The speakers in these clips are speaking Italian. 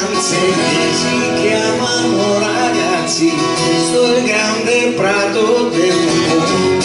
stanze che si chiamano ragazzi, questo è il grande prato del mondo.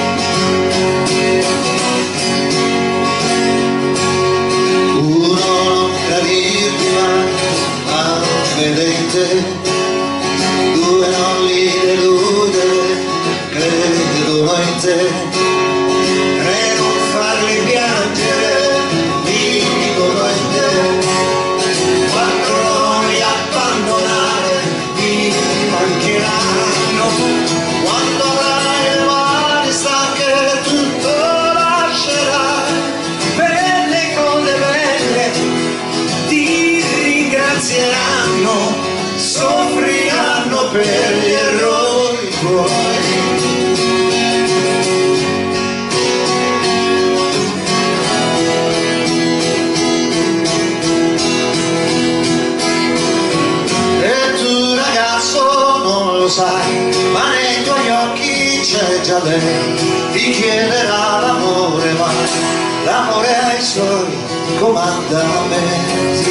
Uno cadirti ma vedete, due non li delude, credono in te. Per non farli piangere, vivono in te. Quando non li abbandonare, mi mancheranno. Quando avrai le mani stanche, tutto lascerai. Per le cose belle ti ringrazieranno, soffriranno per gli errori tuoi. Sai, ma nei tuoi occhi c'è già lei, ti chiederà l'amore, ma l'amore ai suoi comanda a me.